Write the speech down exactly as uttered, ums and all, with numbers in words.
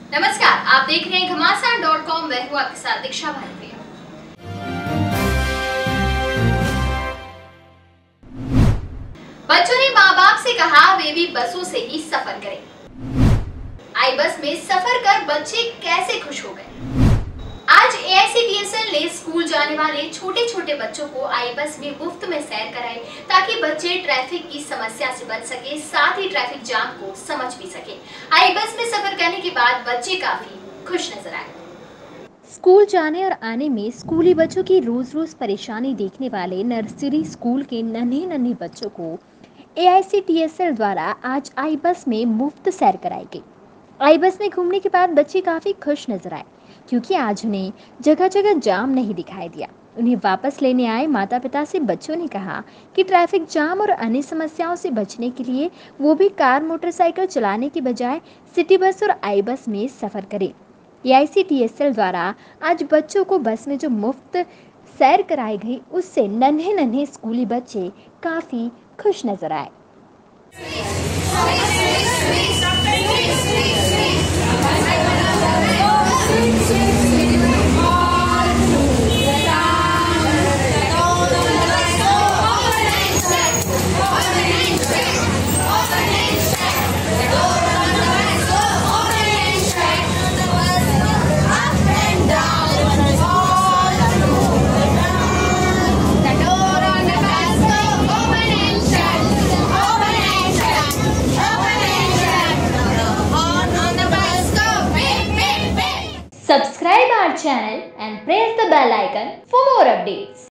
नमस्कार, आप देख रहे हैं घमासान डॉट कॉम। मैं हूँ आपके साथ दीक्षा भाई। बच्चों ने माँ बाप से कहा वे भी बसों से ही सफर करें। आई बस में सफर कर बच्चे कैसे खुश हो गए। आज A I C T S L ने स्कूल जाने वाले छोटे छोटे बच्चों को आई बस में मुफ्त में सैर कराई ताकि बच्चे ट्रैफिक की समस्या से बच सके, साथ ही ट्रैफिक जाम को समझ भी सके। आई बस में सफर करने के बाद बच्चे काफी खुश नजर आए। स्कूल जाने और आने में स्कूली बच्चों की रोज रोज परेशानी देखने वाले नर्सरी स्कूल के नन्हे नन्हे बच्चों को A I C T S L द्वारा आज आई बस में मुफ्त सैर कराई गई। आई बस में घूमने के बाद बच्चे काफी खुश नजर आए क्योंकि आज उन्हें जगह जगह जाम नहीं दिखाई दिया। उन्हें वापस लेने आए माता पिता से बच्चों ने कहा कि ट्रैफिक जाम और अन्य समस्याओं से बचने के लिए वो भी कार मोटरसाइकिल चलाने के बजाय सिटी बस और आई बस में सफर करें। A I C T S L द्वारा आज बच्चों को बस में जो मुफ्त सैर कराई गई उससे नन्हे नन्हे स्कूली बच्चे काफी खुश नजर आए। Subscribe our channel and press the bell icon for more updates.